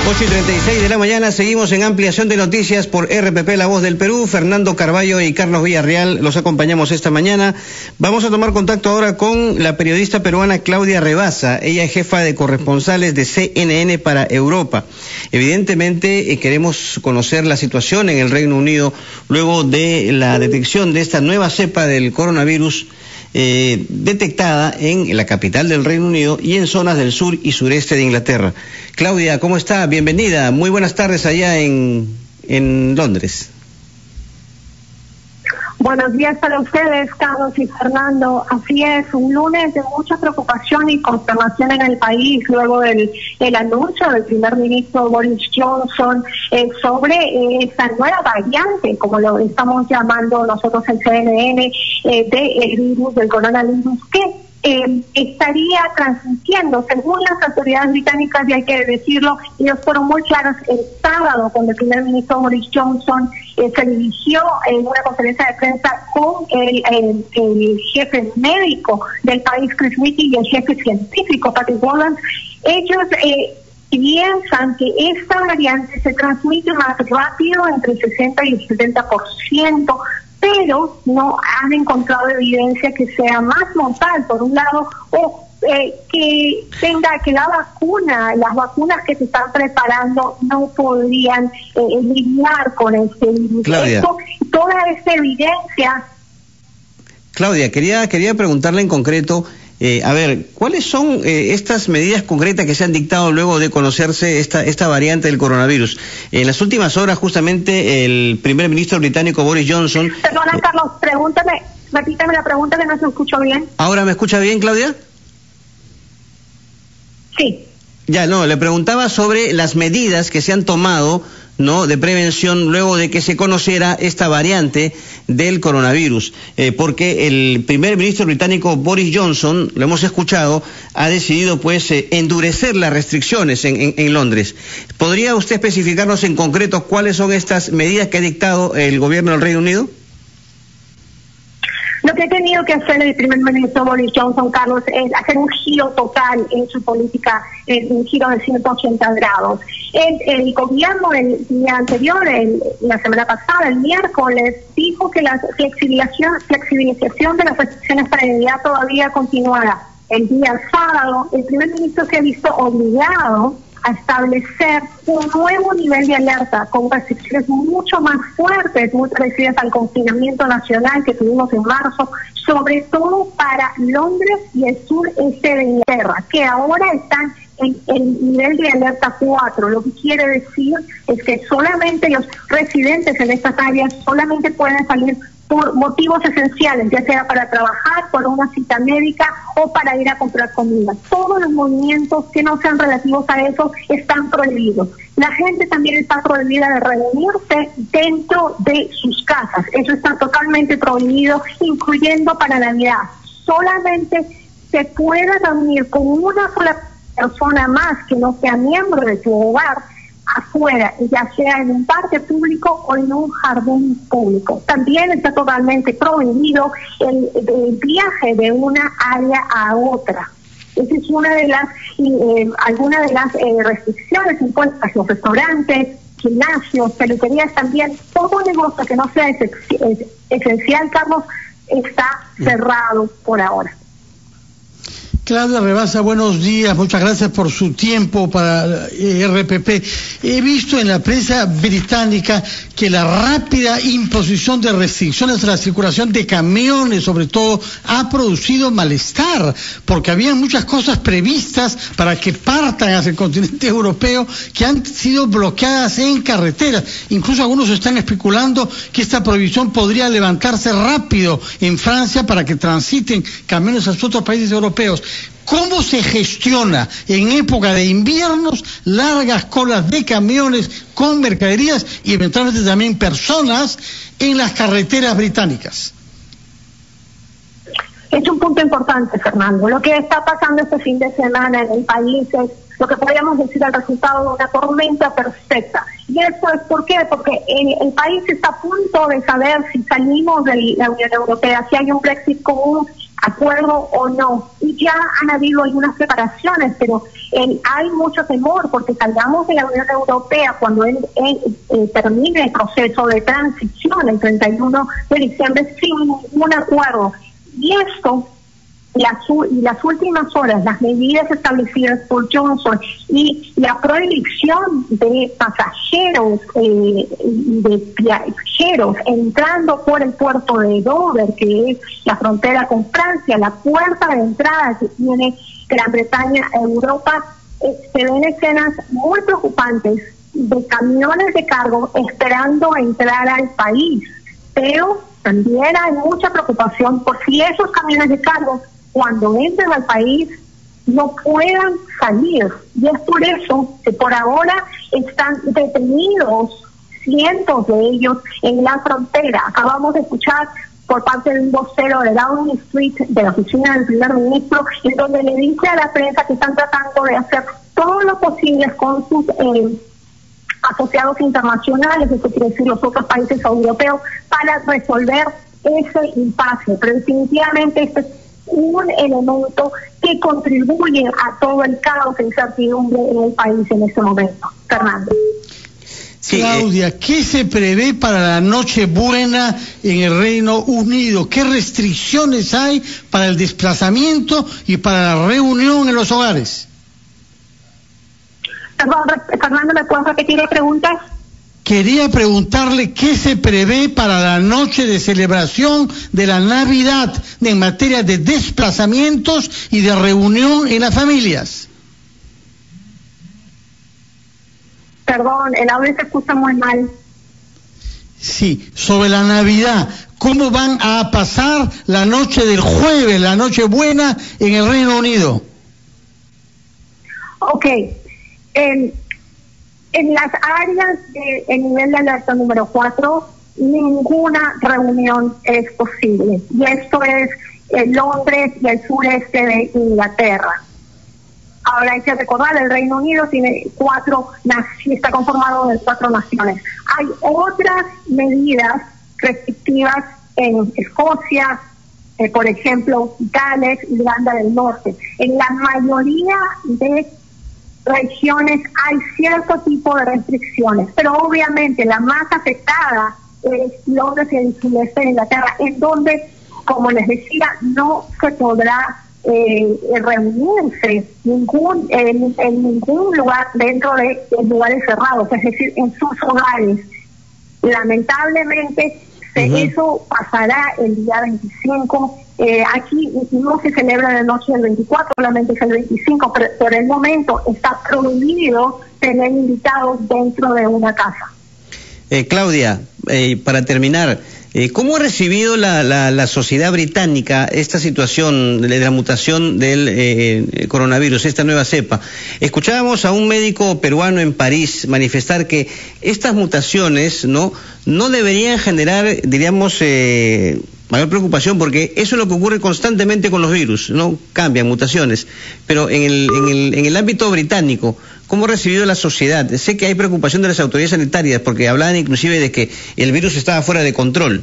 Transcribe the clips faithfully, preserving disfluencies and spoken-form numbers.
ocho y treinta y seis de la mañana, seguimos en ampliación de noticias por R P P La Voz del Perú. Fernando Carballo y Carlos Villarreal los acompañamos esta mañana. Vamos a tomar contacto ahora con la periodista peruana Claudia Rebasa. Ella es jefa de corresponsales de C N N para Europa. Evidentemente eh, queremos conocer la situación en el Reino Unido luego de la detección de esta nueva cepa del coronavirus Eh, detectada en la capital del Reino Unido y en zonas del sur y sureste de Inglaterra. Claudia, ¿cómo está? Bienvenida. Muy buenas tardes allá en, en Londres. Buenos días para ustedes, Carlos y Fernando. Así es, un lunes de mucha preocupación y consternación en el país luego del el anuncio del primer ministro Boris Johnson eh, sobre eh, esta nueva variante, como lo estamos llamando nosotros en C N N, eh, del virus, del coronavirus, que Eh, estaría transmitiendo, según las autoridades británicas, y hay que decirlo, ellos fueron muy claros el sábado cuando el primer ministro Boris Johnson eh, se dirigió en una conferencia de prensa con el, el, el jefe médico del país, Chris Whitty, y el jefe científico, Patrick Wallen. Ellos eh, piensan que esta variante se transmite más rápido, entre el sesenta y el setenta por ciento, pero no han encontrado evidencia que sea más mortal, por un lado, o eh, que tenga que la vacuna, las vacunas que se están preparando no podrían eh, lidiar con este virus. Claudia. Esto, toda esta evidencia. Claudia, quería, quería preguntarle en concreto, Eh, a ver, ¿cuáles son eh, estas medidas concretas que se han dictado luego de conocerse esta esta variante del coronavirus? En las últimas horas, justamente, el primer ministro británico Boris Johnson... Perdona, eh, Carlos, pregúntame, repítame la pregunta que no se escuchó bien. ¿Ahora me escucha bien, Claudia? Sí. Ya, no, le preguntaba sobre las medidas que se han tomado, ¿no?, de prevención luego de que se conociera esta variante del coronavirus, eh, porque el primer ministro británico Boris Johnson, lo hemos escuchado, ha decidido pues eh, endurecer las restricciones en, en, en Londres. ¿Podría usted especificarnos en concreto cuáles son estas medidas que ha dictado el gobierno del Reino Unido? Lo que ha tenido que hacer el primer ministro Boris Johnson, Carlos, es hacer un giro total en su política, en un giro de ciento ochenta grados. El, el gobierno el día anterior, el, la semana pasada, el miércoles, dijo que la flexibilización, flexibilización de las restricciones para Navidad todavía continuará. El día sábado, el primer ministro se ha visto obligado a establecer un nuevo nivel de alerta con restricciones mucho más fuertes, muy parecidas al confinamiento nacional que tuvimos en marzo, sobre todo para Londres y el sureste de Inglaterra, que ahora están en el nivel de alerta cuatro. Lo que quiere decir es que solamente los residentes en estas áreas solamente pueden salir por motivos esenciales, ya sea para trabajar, por una cita médica o para ir a comprar comida. Todos los movimientos que no sean relativos a eso están prohibidos. La gente también está prohibida de reunirse dentro de sus casas. Eso está totalmente prohibido, incluyendo para Navidad. Solamente se puede reunir con una sola persona más que no sea miembro de su hogar afuera, ya sea en un parque público o en un jardín público. También está totalmente prohibido el, el viaje de una área a otra. Esa es una de las, eh, algunas de las eh, restricciones impuestas. Los restaurantes, gimnasios, peluquerías también, todo negocio que no sea es, esencial, Carlos, está cerrado por ahora. Claudia Rebasa, buenos días, muchas gracias por su tiempo para R P P. He visto en la prensa británica que la rápida imposición de restricciones a la circulación de camiones, sobre todo, ha producido malestar, porque había muchas cosas previstas para que partan hacia el continente europeo que han sido bloqueadas en carreteras. Incluso algunos están especulando que esta prohibición podría levantarse rápido en Francia para que transiten camiones a otros países europeos. ¿Cómo se gestiona en época de inviernos largas colas de camiones con mercaderías y eventualmente también personas en las carreteras británicas? Es un punto importante, Fernando. Lo que está pasando este fin de semana en el país es lo que podríamos decir el resultado de una tormenta perfecta. ¿Y eso es por qué? Porque el, el país está a punto de saber si salimos de la Unión Europea, si hay un Brexit común acuerdo o no. Y ya han habido algunas preparaciones, pero eh, hay mucho temor porque salgamos de la Unión Europea cuando él, él eh, termine el proceso de transición el treinta y uno de diciembre sin ningún acuerdo. Y esto, las, las últimas horas, las medidas establecidas por Johnson y la prohibición de pasajeros y eh, de viajeros entrando por el puerto de Dover, que es la frontera con Francia, la puerta de entrada que tiene Gran Bretaña a Europa, eh, se ven escenas muy preocupantes de camiones de cargo esperando entrar al país, pero también hay mucha preocupación por si esos camiones de cargo cuando entren al país no puedan salir. Y es por eso que por ahora están detenidos cientos de ellos en la frontera. Acabamos de escuchar por parte de un vocero de Downing Street, de la oficina del primer ministro, en donde le dice a la prensa que están tratando de hacer todo lo posible con sus eh, asociados internacionales, eso quiere decir los otros países europeos, para resolver ese impasse. Pero definitivamente este es un elemento que contribuye a todo el caos e incertidumbre en el país en este momento. Fernando. Sí, Claudia, eh... ¿qué se prevé para la Nochebuena en el Reino Unido? ¿Qué restricciones hay para el desplazamiento y para la reunión en los hogares? Perdón, Fernando, ¿me puedes repetir la pregunta? Quería preguntarle qué se prevé para la noche de celebración de la Navidad en materia de desplazamientos y de reunión en las familias. Perdón, el audio se escucha muy mal. Sí, sobre la Navidad, ¿cómo van a pasar la noche del jueves, la Nochebuena en el Reino Unido? Ok, eh, en las áreas de el nivel de alerta número cuatro, ninguna reunión es posible. Y esto es eh, Londres y el sureste de Inglaterra. Ahora hay que recordar, el Reino Unido tiene cuatro, está conformado de cuatro naciones. Hay otras medidas restrictivas en Escocia, eh, por ejemplo, Gales, Irlanda del Norte. En la mayoría de regiones hay cierto tipo de restricciones, pero obviamente la más afectada es Londres y el sureste de Inglaterra, en donde, como les decía, no se podrá eh, reunirse ningún en, en ningún lugar dentro de, de lugares cerrados, es decir, en sus hogares. Lamentablemente, uh-huh. eso pasará el día veinticinco. Eh, aquí no se celebra la noche del veinticuatro, solamente es el veinticinco, pero por el momento está prohibido tener invitados dentro de una casa. Eh, Claudia, eh, para terminar, eh, ¿cómo ha recibido la, la, la sociedad británica esta situación de la mutación del eh, coronavirus, esta nueva cepa? Escuchábamos a un médico peruano en París manifestar que estas mutaciones no, no deberían generar, diríamos, eh, mayor preocupación, porque eso es lo que ocurre constantemente con los virus, no cambian, mutaciones. Pero en el, en el, en el ámbito británico, ¿cómo ha recibido la sociedad? Sé que hay preocupación de las autoridades sanitarias, porque hablaban inclusive de que el virus estaba fuera de control.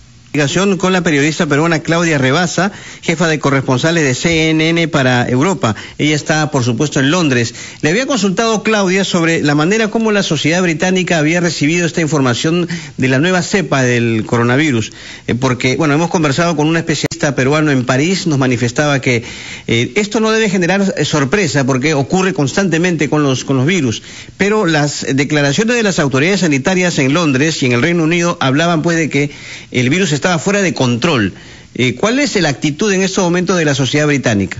Con la periodista peruana Claudia Rebasa, jefa de corresponsales de C N N para Europa. Ella está, por supuesto, en Londres. Le había consultado Claudia sobre la manera como la sociedad británica había recibido esta información de la nueva cepa del coronavirus, eh, porque, bueno, hemos conversado con un especialista peruano en París, nos manifestaba que eh, esto no debe generar eh, sorpresa, porque ocurre constantemente con los, con los virus, pero las declaraciones de las autoridades sanitarias en Londres y en el Reino Unido hablaban, pues, de que el virus estaba fuera de control. Eh, ¿Cuál es la actitud en estos momentos de la sociedad británica?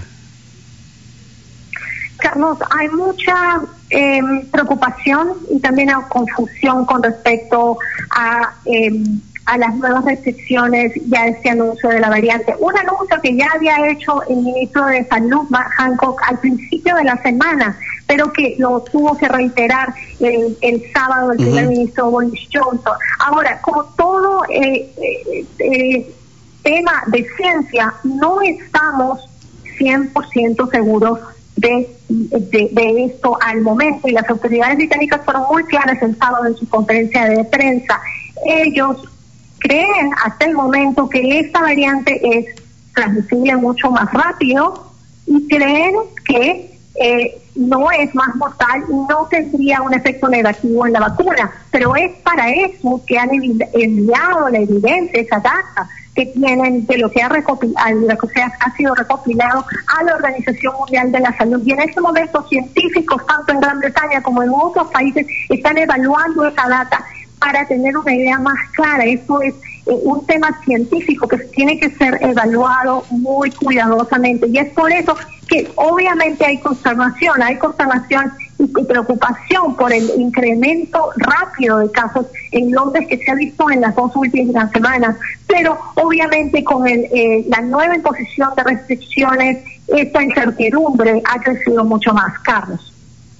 Carlos, hay mucha eh, preocupación y también hay confusión con respecto a, eh, a las nuevas restricciones y a este anuncio de la variante. Un anuncio que ya había hecho el ministro de Salud, Matt Hancock, al principio de la semana, pero que lo tuvo que reiterar el, el sábado el uh-huh. primer ministro Boris Johnson. Ahora, como todo eh, eh, eh, tema de ciencia, no estamos cien por ciento seguros de, de, de esto al momento, y las autoridades británicas fueron muy claras el sábado en su conferencia de prensa. Ellos creen hasta el momento que esta variante es transmisible mucho más rápido y creen que eh, no es más mortal y no tendría un efecto negativo en la vacuna. Pero es para eso que han enviado la evidencia, esa data que tienen de lo que ha, recopilado, lo que ha sido recopilado a la Organización Mundial de la Salud. Y en este momento científicos, tanto en Gran Bretaña como en otros países, están evaluando esa data para tener una idea más clara. Esto es eh, un tema científico que tiene que ser evaluado muy cuidadosamente. Y es por eso que obviamente hay consternación, hay consternación y preocupación por el incremento rápido de casos en Londres que se ha visto en las dos últimas semanas, pero obviamente con el, eh, la nueva imposición de restricciones, esta incertidumbre ha crecido mucho más. Carlos.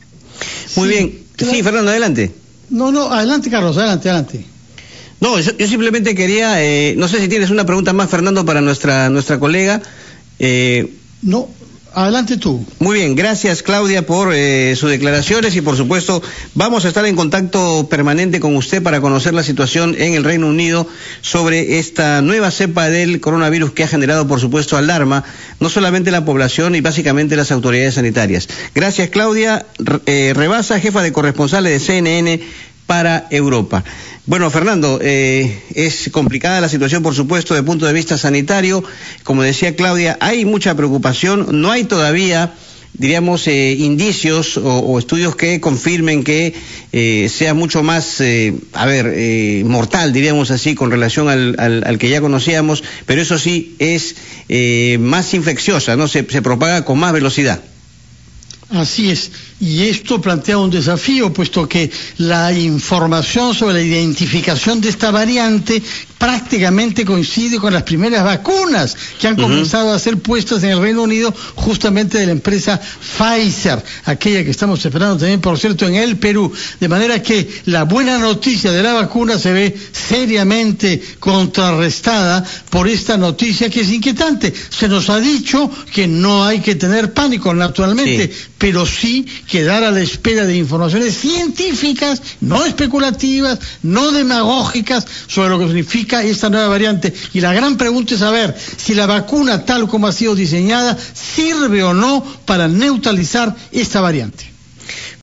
Muy sí, bien. Pero... Sí, Fernando, adelante. No, no, adelante, Carlos, adelante, adelante. No, yo, yo simplemente quería, eh, no sé si tienes una pregunta más, Fernando, para nuestra nuestra colega. Eh, no. Adelante tú. Muy bien, gracias Claudia por eh, sus declaraciones y por supuesto vamos a estar en contacto permanente con usted para conocer la situación en el Reino Unido sobre esta nueva cepa del coronavirus que ha generado por supuesto alarma, no solamente la población y básicamente las autoridades sanitarias. Gracias Claudia, eh, Rebasa, jefa de corresponsales de C N N para Europa. Bueno, Fernando, eh, es complicada la situación, por supuesto, desde el punto de vista sanitario. Como decía Claudia, hay mucha preocupación. No hay todavía, diríamos, eh, indicios o, o estudios que confirmen que eh, sea mucho más, eh, a ver, eh, mortal, diríamos así, con relación al, al, al que ya conocíamos, pero eso sí es eh, más infecciosa, ¿no? Se, se propaga con más velocidad. Así es, y esto plantea un desafío, puesto que la información sobre la identificación de esta variante prácticamente coincide con las primeras vacunas que han uh-huh. comenzado a ser puestas en el Reino Unido, justamente de la empresa Pfizer, aquella que estamos esperando también, por cierto, en el Perú. De manera que la buena noticia de la vacuna se ve seriamente contrarrestada por esta noticia que es inquietante. Se nos ha dicho que no hay que tener pánico, naturalmente, sí. pero sí quedar a la espera de informaciones científicas, no especulativas, no demagógicas, sobre lo que significa esta nueva variante. Y la gran pregunta es saber si la vacuna, tal como ha sido diseñada, sirve o no para neutralizar esta variante.